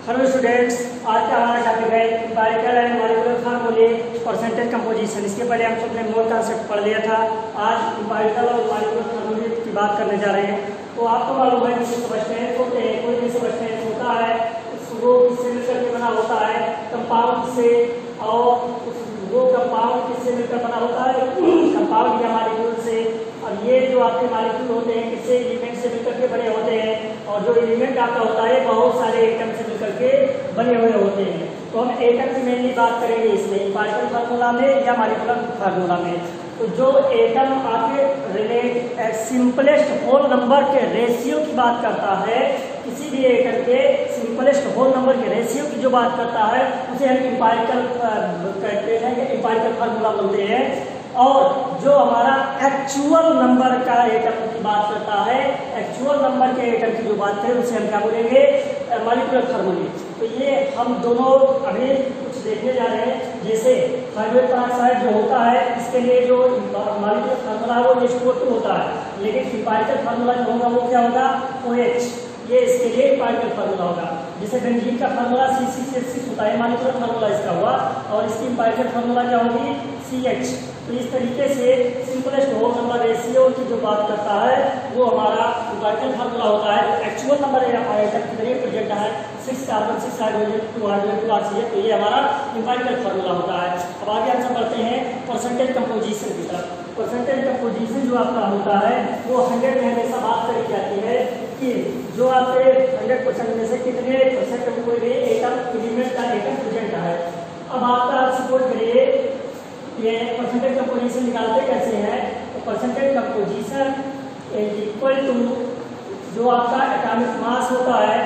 Hello students, आज का हमारा टॉपिक है एम्पिरिकल एंड मॉलिक्यूलर फार्मूले परसेंटेज कंपोजिशन। इसके पहले हम सबने मोल कॉन्सेप्ट पढ़ लिया था। आज एम्पिरिकल और मॉलिक्यूलर फार्मूले की बात करने जा रहे हैं। तो आपको मालूम है कि सबस्टेंस होते हैं, कोई भी सबस्टेंस होता है वो किससे मिलकर के बना होता है, कंपाउंड से, और वो कंपाउंड किससे मिलकर बना होता है, कंपाउंड या मॉलिक्यूल से। और ये जो आपके मॉलिक्यूल होते हैं किससे, एलिमेंट से मिलकर के बने होते हैं, और जो एलिमेंट आपका होता है बहुत सारे एटम से मिलकर के बने हुए होते हैं। तो हम एटम की मेनली बात करेंगे इसमें, एम्पिरिकल फार्मूला में या मॉलिक्यूलर फार्मूला में। तो जो एटम आपके रिलेट सिंपलेस्ट होल नंबर के रेशियो की बात करता है, किसी भी एटम के सिंपलेस्ट होल नंबर के रेशियो की जो बात करता है उसे हम एम्पिरिकल कहते हैं, एम्पिरिकल फार्मूला बोलते हैं। और जो हमारा एक्चुअल नंबर का एटम की बात करता है, एक्चुअल नंबर के एटम की जो बात करें उसे हम क्या बोलेंगे, मॉलिक्यूलर फार्मूले। तो ये हम दोनों अभी कुछ देखने जा रहे हैं। जैसे हाइड्रोजन पेरोक्साइड जो होता है इसके लिए जो मॉलिक्यूलर फार्मूला है वो H2O2 होता है, लेकिन एम्पिरिकल फार्मूला जो होगा वो क्या होगा, OH। ये इसके लिए एम्पिरिकल फार्मूला होगा। जैसे बेंजीन का फार्मूला C6H6 होता है, मॉलिक्यूलर फार्मूला इसका हुआ, और इसकी एम्पिरिकल फार्मूला क्या होगी, CH। तो इस तरीके से सिंपलेस्ट होल नंबर रेशियो की जो बात करता है वो हमारा एम्पिरिकल फार्मूला होता है। एक्चुअल नंबर आइटम कितने प्रेजेंट है, 6 कार्बन, 6 हाइड्रोजन, 2 हाइड्रोजन, 2 ऑक्सीजन। तो ये हमारा एम्पिरिकल फार्मूला होता है। अब आगे हम सब बढ़ते हैं परसेंटेज कंपोजिशन की तरफ। परसेंटेज कंपोजिशन जो आपका होता है वो 100 में हमेशा बात करी जाती है कि जो आपके 100% में से कितने परसेंट कोई भी एटम एलिमेंट का एटम प्रेजेंट है। अब आपका सपोज करिए ये परसेंटेज कंपोजिशन निकालते कैसे हैं, तो percentage composition is equal to जो आपका एटॉमिक मास होता है,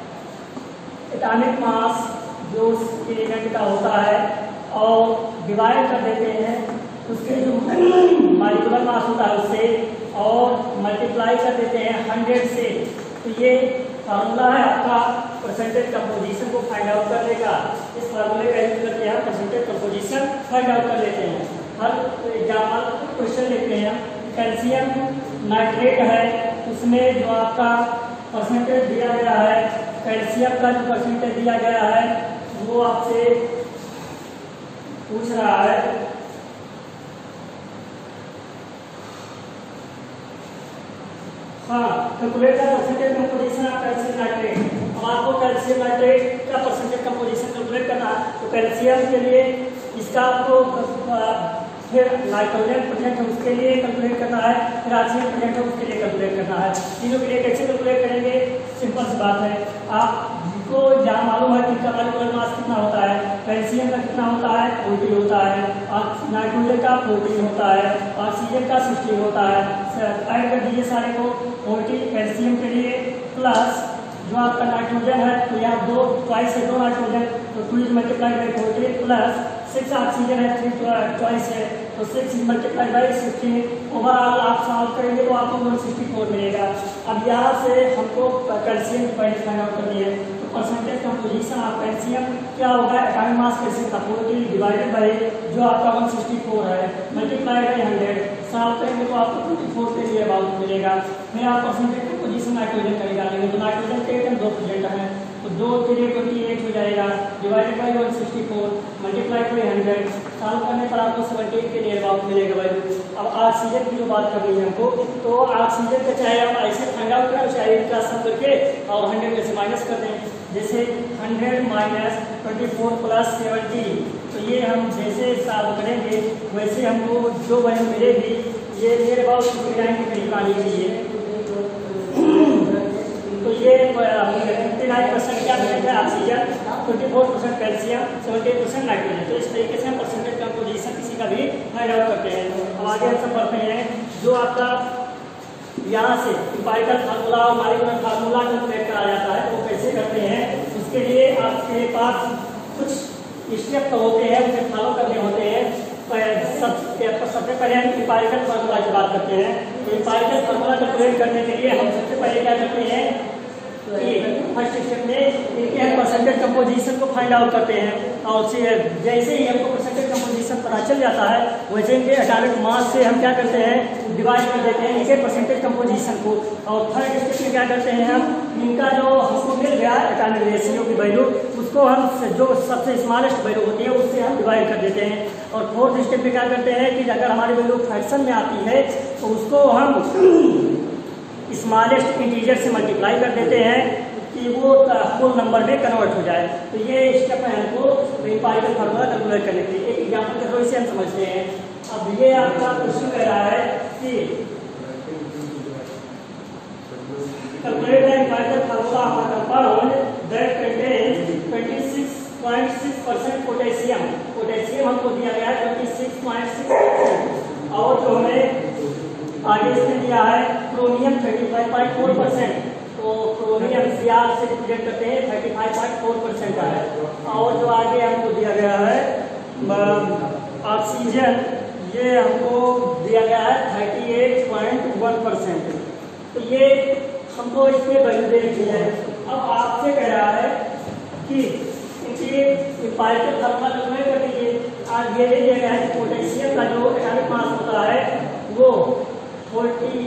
एटॉमिक मास जो एलिमेंट का होता है, और डिवाइड कर देते हैं उसके जो मॉलिक्यूलर मास होता है उससे, और मल्टीप्लाई कर देते हैं 100 से। तो ये फार्मूला है आपका परसेंटेज कंपोजिशन को फाइंड आउट करने का। इस फार्मूले का यूज करके हम परसेंटेज कंपोजिशन फाइंड आउट कर लेते हैं। हर एग्जाम्पल क्वेश्चन लेते हैं। कैल्शियम नाइट्रेट है, उसमें जो आपका परसेंटेज दिया गया है, कैल्शियम का जो परसेंटेज दिया गया है वो आपसे पूछ रहा है। हाँ, calculate the percentage composition of calcium nitrate. अब आपको कैल्शियम नाइट्रेट का परसेंटेज कंपोजिशन कैलकुलेट करना है। तो कैल्शियम के लिए इसका आपको फिर नाइट्रोजन प्रेजेंट है उसके लिए कैलकुलेट करना है, फिर ऑक्सीजन प्रेजेंट है उसके लिए कैलकुलेट करना है। तीनों के लिए कैसे कैलकुलेट करेंगे, सिंपल सी बात है। आपको जहाँ मालूम है कि इनका मॉलिक्यूलर मास कितना होता है, कैल्शियम का कितना होता है, 40 होता है, नाइट्रोजन का 14 होता है, ऑक्सीजन का 16 होता है। ऐड कर दीजिए सारे को, 40 कैल्शियम के लिए प्लस जो आपका नाइट्रोजन है, तो यहाँ 2 ट्वाइस है 2 नाइट्रोजन, तो 2 is multiply by 40 plus 6 oxygen है, 3 ट्वाइस है, तो 6 इज मल्टीप्लाई बाई 16। ओवरऑल आप सॉल्व करेंगे तो आपको 164 मिलेगा। अब यहाँ से हमको कैल्शियम की वैल्यू फाइंड आउट करनी है। तो परसेंटेज कंपोजिशन ऑफ कैल्शियम क्या होगा, एटॉमिक मास कैल्शियम का 40 डिवाइडेड बाई जो आपका 164 है, मल्टीप्लाई बाई 100। सॉल्व करेंगे तो आपको 24 के लिए अबाउट मिलेगा। फिर आप परसेंटेज कंपोजिशन नाइट्रोजन का निकालेंगे। तो नाइट्रोजन के एटम 2 प्रेजेंट है, तो 2 के लिए 28 हो जाएगा, divided by 164 multiply by 100। Solve करने पर आपको 78 के लिए अबाउट मिलेगा वैल्यू। अब ऑक्सीजन की जो बात करनी है हमको, तो ऑक्सीजन का चाहे हम ऐसे फाइंड आउट करें, चाहे इनका सम करके और 100 में से माइनस कर दें। जैसे 100 माइनस 24 प्लस 70, तो ये हम जैसे सॉल्व करेंगे वैसे हमको जो वैल्यू मिलेगी ये नियर अबाउट 59 के करीब आनी चाहिए। तो ये 59% क्या मिलेगा ऑक्सीजन, 24% कैल्शियम, 78% नाइट्रोजन। तो इस तरीके से हम परसेंटेज कंपोजिशन किसी का भी फाइंड आउट करते हैं। अब आगे हम सब बढ़ते हैं। जो आपका यहाँ से एम्पिरिकल फार्मूला और मॉलिक्यूलर फार्मूला कैलकुलेट करा जाता है वो कैसे करते हैं, उसके लिए आपके पास कुछ स्टेप होते हैं, उसे फॉलो करने होते हैं। सबसे पहले हम एम्पिरिकल फार्मूला की बात करते हैं। तो एम्पिरिकल फार्मूला कैलकुलेट करने के लिए हम सबसे पहले क्या करते हैं, फर्स्ट स्टेप में परसेंटेज कंपोजिशन को फाइंड आउट करते हैं। और जैसे ही हमको परसेंटेज कंपोजिशन पता चल जाता है, वैसे इनके एटॉमिक मास से हम क्या करते हैं, डिवाइड कर देते हैं इनके परसेंटेज कंपोजिशन को। और थर्ड स्टेप में क्या करते हैं, हम इनका जो हमको मिल गया एटॉमिक रेशियो की वैल्यू, उसको हम जो सबसे स्मॉलेस्ट वैल्यू होती है उससे हम डिवाइड कर देते हैं। और फोर्थ स्टेप में क्या करते हैं कि अगर हमारी वैल्यू फ्रैक्शन में आती है तो उसको हम स्मॉलेस्ट इंटीजर से मल्टीप्लाई कर देते हैं कि वो होल नंबर में कन्वर्ट हो जाए। तो ये स्टेप है हमको इंपायरिकल फार्मूला कैलकुलेट करने के लिए। एक एग्जाम्पल के थ्रू इसे हम समझते हैं। अब ये आपका क्वेश्चन कह रहा है कि calculate the empirical formula of a compound that contains 26.6% potassium. Potassium हमको दिया गया है 26.6%। और जो हमें आगे इसमें दिया है क्रोमियम 35.4%। तो क्रोमियम Cr से रिप्रेजेंट करते हैं 35.4% का है। और जो आगे हमको दिया गया है ऑक्सीजन, ये हमको दिया गया है 38.1%। तो ये हमको इसमें वैल्यू दे रखी है। अब आपसे कह रहा है कि इनकी इंपायरिकल फार्मूला कैलकुलेट कर लीजिए। आज ये दिया गया है कि पोटेशियम का जो एटॉमिक मास होता है वो 40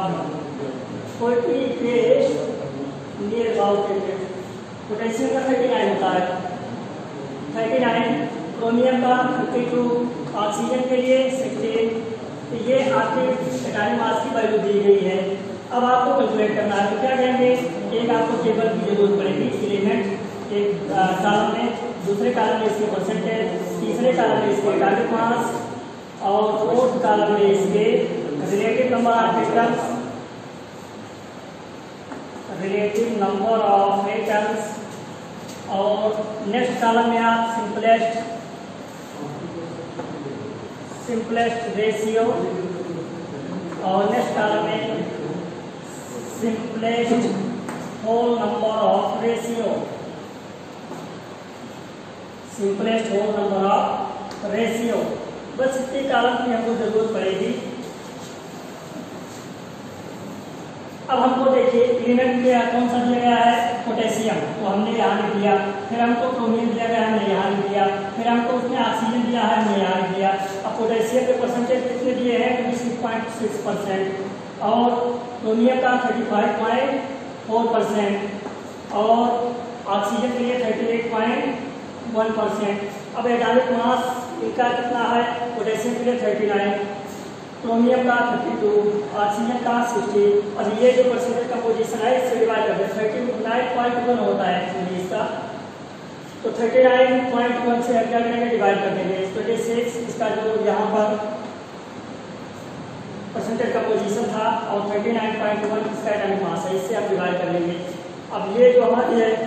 के नियर अबाउट पोटेशियम का 39 होता है, 39, क्रोमियम का 52, ऑक्सीजन के लिए 16। तो ये आपके एटॉमिक मास की वैल्यू दी गई है। अब आपको कैलकुलेट करना है तो क्या करेंगे, एक आपको टेबल की जरूरत पड़ेगी, एलिमेंट एक कॉलम में, दूसरे कॉलम में इसके परसेंटेज, तीसरे कॉलम में इसके एटॉमिक मास और फोर्थ कॉलम में इसके relative number of atoms, relative number of atoms. और नेक्स्ट कॉलम में आप सिंपलेस्ट रेशियो, और नेक्स्ट कॉलम में simplest whole number of ratio, simplest whole number of ratio. बस इतनी कॉलम की हमको जरूरत पड़ेगी। अब हमको देखिए एलिमेंट में कौन सा दिया गया है, पोटेशियम, तो हमने यहाँ लिख दिया। फिर हमको क्रोमियम दिया गया, हमने यहाँ लिख दिया। फिर हमको उसमें ऑक्सीजन दिया है, हमने यहाँ लिख दिया। अब पोटेशियम के परसेंटेज कितने दिए हैं, 26.6%, और क्रोमियम का 35.4%, और ऑक्सीजन के लिए 38.1%। अब एटॉमिक मास इनका कितना है, पोटेशियम के लिए 39, क्रोमियम का 52, ऑक्सीजन का 60। अब ये जो परसेंटेज कंपोजिशन है इससे डिवाइड कर दें, 39.1 होता है एक्चुअली इसका। तो 39.1 से हम क्या करेंगे, डिवाइड कर देंगे 26। इसका जो यहाँ पर परसेंटेज कंपोजिशन था और 39.1 इसका एटॉमिक मास है, इससे आप डिवाइड कर लेंगे। अब ये जो हमारी है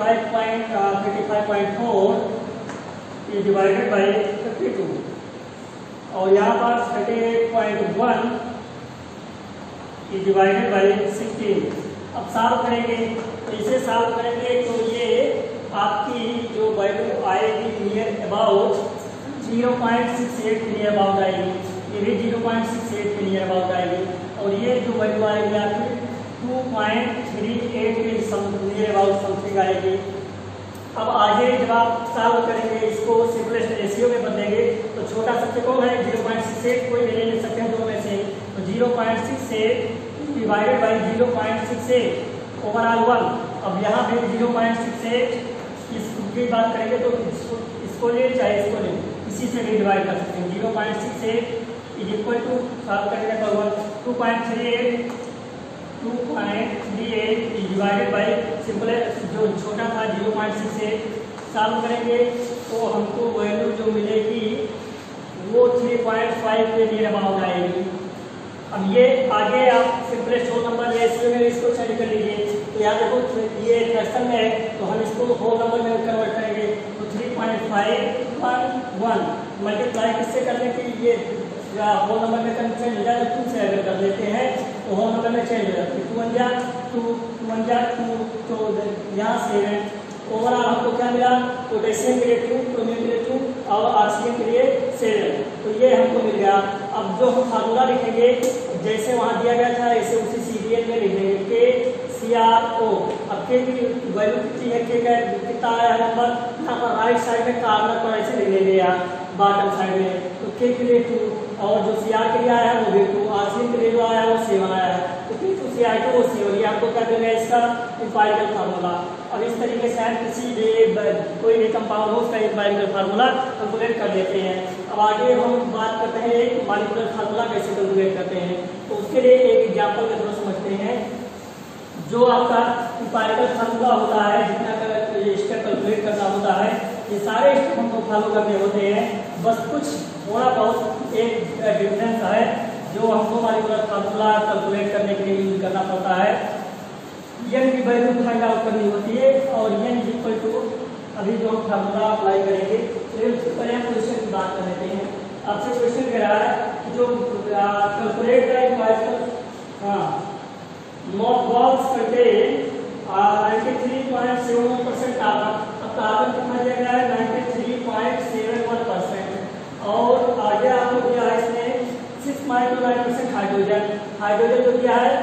35.4 ये डिवाइडेड बाई 52, और यहाँ पर 38.1 ये डिवाइडेड बाई 16। अब सॉल्व करेंगे, तो इसे सॉल्व करेंगे तो ये आपकी जो वैल्यू आएगी नियर अबाउट 0.68 के नियर अबाउट आएगी, ये भी 0.68 के नियर अबाउट आएगी। और ये जो वैल्यू आएगी आपकी 2.38 के नियर अबाउट समथिंग आएगी। अब आगे जब आप सॉल्व करेंगे इसको सिंपलेस्ट रेशियो में बदलेंगे तो छोटा सबसे कौन है, 0.68, कोई भी ले सकते हैं दो में से। तो 0.68 डिवाइडेड बाई 0.68 ओवरऑल 1। अब यहाँ पे 0.68 इसकी बात करेंगे तो इसको ले चाहे इसको ले, इसी से भी डिवाइड कर सकते हैं। 0.68 इज इक्वल टू सॉल्व करेंगे तो 2.38 डिवाइडेड बाई सिंपल जो छोटा था 0.68 सॉल्व करेंगे तो हमको वैल्यू जो मिलेगी वो 3.5 के नियर अबाउट आएगी। अब ये आगे आप सिंपलेस्ट होल नंबर रेशियो में इसको चेंज कर लीजिए। तो यहाँ देखो ये फ्रैक्शन में है तो हम इसको होल नंबर में कन्वर्ट करेंगे तो 3.511 मल्टीप्लाई किससे कर लें कि ये होल नंबर में चेंज हो जाए, 2 से अगर कर लेते हैं तो होल नंबर में चेंज हो जाती है। 2 1 जा 2 तो यहाँ 7। ओवरऑल हमको क्या मिला, पोटेशियम के लिए 2, क्रोमियम के लिए 2 और ऑक्सीजन के लिए 7। तो ये हमको मिल गया। अब जो हम फार्मूला लिखेंगे जैसे वहाँ दिया गया था ऐसे उसी सीरियल में लिख देंगे KCrO। अब के की वैल्यू कितनी है, के का कितना आया नंबर, यहाँ पर राइट साइड में कार्नर पर ऐसे लिख लेंगे या बॉटम साइड में, तो के के लिए 2 और जो CR के लिए आया है वो भी 2, RCM के लिए जो आया है वो 7 आया है, तो P2 CR2 वो 7, ये आपको क्या देगा इसका एम्पिरिकल फार्मूला। अब इस तरीके से हम किसी भी कोई भी कंपाउंड हो उसका एम्पिरिकल फार्मूला कैलकुलेट कर लेते हैं। अब आगे हम बात करते हैं एक मॉलिक्यूलर फार्मूला कैसे कैलकुलेट करते हैं, तो उसके लिए एक एग्जाम्पल के थ्रू समझते हैं। जो आपका एम्पिरिकल फार्मूला होता है, जितना स्टेप कैलकुलेट करना होता है, ये सारे स्टेप हमको फॉलो करने होते हैं, बस कुछ थोड़ा बहुत एक डिफरेंस है जो हमको मॉलिक्यूलर फार्मूला कैलकुलेट करने के लिए यूज करना पड़ता है। n की वैल्यू फाइंड आउट करनी होती है और n इक्वल टू अभी जो हम फार्मूला अप्लाई करेंगे, तो पहले हम क्वेश्चन की बात कर लेते हैं। आपसे क्वेश्चन कह रहा है जो calculate the empirical mothballs contain 93.71% carbon. अब कार्बन कितना दिया गया है 93.71%, और आगे आपको दिया है इसमें 6.29% हाइड्रोजन, हाइड्रोजन जो दिया है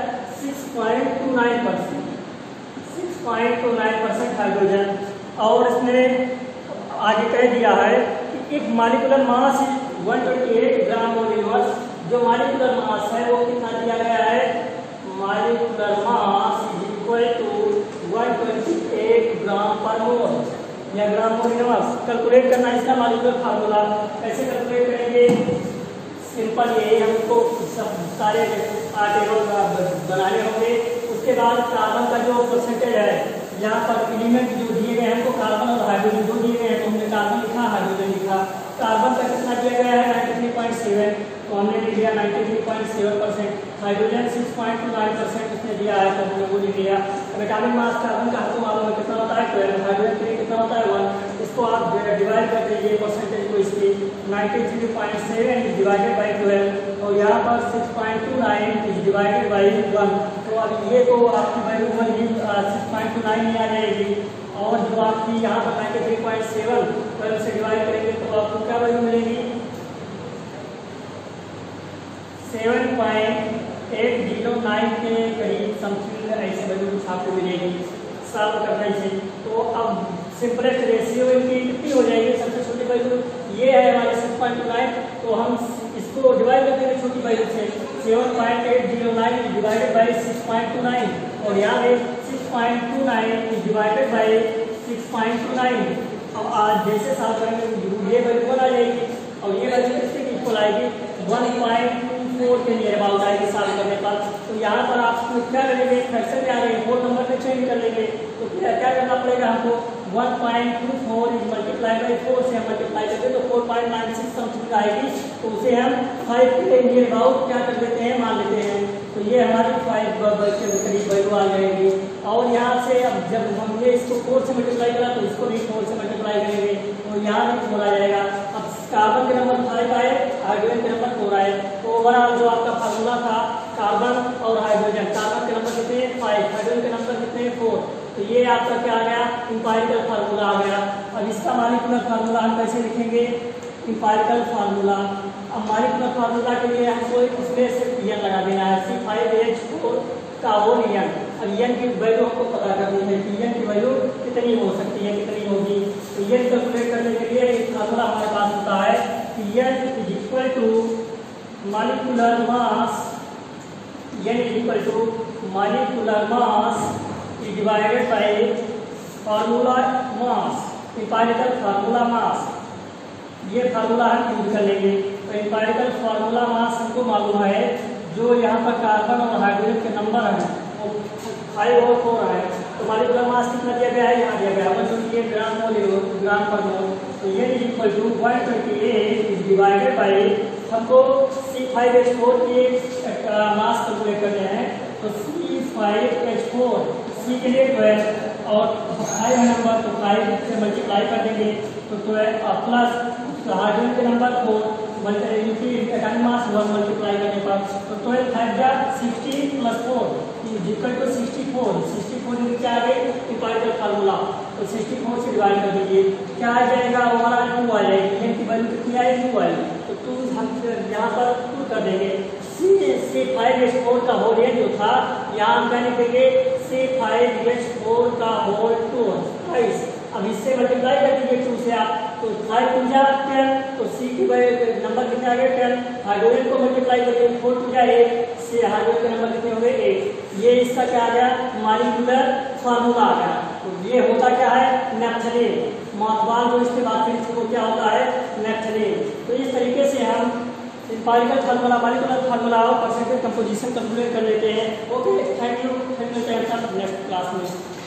6.29% हाइड्रोजन, और इसमें आगे कह दिया है कि if molecular mass is 128 gram mole inverse, जो मॉलिक्यूलर मास है वो कितना दिया गया है, molecular mass is equal to 128 gram per mole या ग्राम मोल इनवर्स। कैलकुलेट करना इसका मॉलिक्यूलर फार्मूला कैसे कैलकुलेट करेंगे, सिंपल यही हमको सब सारे टेबल बनाने होंगे। उसके बाद कार्बन का जो परसेंटेज है, यहाँ पर एलिमेंट जो दिए गए हमको कार्बन और हाइड्रोजन जो दिए गए हैं, तो हमने कार्बन लिखा, हाइड्रोजन लिखा। कार्बन का कितना दिया गया है 93.7, तो हमने लिख लिया 93.7%, हाइड्रोजन 6.29% उसने दिया है तो हमने वो लिख लिया। एटॉमिक मास कार्बन का आपको मालूम है कितना होता है 12, हाइड्रोजन के लिए कितना होता है 1, इसको आप डिवाइड कर दीजिए परसेंटेज को इसकी 93.7 डिवाइडेड बाई 12, और यहाँ पर 6.29 इज डिवाइडेड बाई 1, तो अब ये तो आपकी वैल्यू 6.29 ही आ जाएगी, और जो आपकी यहाँ पर 93.7 12 से डिवाइड करेंगे तो आपको क्या वैल्यू मिलेगी 7.809 के करीब समथिंग ऐसे वैल्यू आपको मिलेगी सॉल्व करने से। तो अब सिंपलेस्ट रेशियो इनकी कितनी हो जाएगी, सबसे छोटी वैल्यू ये है हमारे 6.29, तो हम इसको डिवाइड कर देंगे छोटी वैल्यू से, 7.809 डिवाइडेड बाई 6.29, और यहाँ पे 6.29 डिवाइडेड बाई 6.29। अब आज जैसे सॉल्व करेंगे ये वैल्यू आ जाएगी, और ये वैल्यू किसके इक्वल आएगी 1.24 के नियर अबाउट आएगी सॉल्व करने पर। तो यहाँ पर आप क्या करेंगे, फ्रैक्शन में आ गए 4 नंबर में चेंज कर लेंगे, तो क्या करना पड़ेगा हमको 1.24 मल्टीप्लाई बाई 4 से हम मल्टीप्लाई करते हैं तो 4.96 समथिंग आएगी, तो उसे हम 5 के नियर अबाउट क्या कर देते हैं मान लेते हैं, तो ये हमारी 5 के करीब वैल्यू आ जाएगी। और यहाँ से अब जब हमने इसको 4 से मल्टीप्लाई करा तो इसको भी 4 से मल्टीप्लाई करेंगे, तो यहाँ भी 4 आ जाएगा। अब कार्बन के नंबर 5 आए, हाइड्रोजन के नंबर 4 आए, तो ओवरऑल जो आपका फार्मूला था कार्बन और हाइड्रोजन, कार्बन के नंबर कितने 5, हाइड्रोजन के नंबर कितने 4, तो ये आपका क्या आ गया एम्पिरिकल फार्मूला आ गया। अब इसका मॉलिक्यूलर फार्मूला हम कैसे लिखेंगे, एम्पिरिकल फार्मूला। अब मॉलिक्यूलर फार्मूला के लिए हमको उसमें सिर्फ n लगा देना है, C5H4 का होल n। अब n की वैल्यू हमको पता करनी है कि n की वैल्यू कितनी हो सकती है, कितनी होगी, तो n कैलकुलेट करने के लिए एक फार्मूला हमारे पास होता है कि n is equal to molecular mass, n is equal to molecular mass divided by formula mass, empirical formula mass. ये फार्मूला हम यूज कर लेंगे। तो एम्पिरिकल फार्मूला मास हमको मालूम है, जो यहाँ पर कार्बन और हाइड्रोजन के नंबर हैं वो 5 और 4 है, तो मॉलिक्यूलर मास कितना दिया गया है, यहाँ दिया गया है 128 ग्राम पर मोल, तो ये is equal to 128 is divided by, हमको C5H4 की मास कैलकुलेट करने हैं, तो C5H4 C के लिए 12 और 5 है नंबर, तो 5 से मल्टीप्लाई कर देंगे तो 12 प्लस हाइड्रोजन के नंबर 4 एटॉमिक मास 1 मल्टीप्लाई करने पर, तो 12 5 जा 60 प्लस 4 इक्वल टू 64 क्या आ गई एम्पिरिकल फार्मूला, तो 64 से डिवाइड कर दीजिए क्या आ जाएगा ओवरऑल 2 आ जाएगी, n की वैल्यू कितनी आएगी 2 आएगी, तो 2 हम यहाँ पर 2 कर देंगे। C5H4 का होल n जो था यहाँ हम क्या लिखेंगे इससे 5 gets 4 का होल 2 22। अब इससे मल्टीप्लाई कर दीजिए 2 से आप, तो 5 2 जा 10, तो सी की नंबर कितने आ गए 10। हाइड्रोजन को मल्टीप्लाई करिए 4 2 जा 8, से हाइड्रोजन के नंबर कितने हो गए 8। ये इसका क्या आ गया मॉलिक्यूलर फार्मूला आ गया। तो ये होता क्या है नैप्थलीन। मौतबान जो इसके बाद फिर वो क्या होता है नैप्थलीन। तो इस तरीके से हम एम्पिरिकल फार्मूला मॉलिक्यूलर फार्मूला और परसेंटेज कंपोजिशन कैलकुलेट कर लेते हैं। Okay, thank you next class में।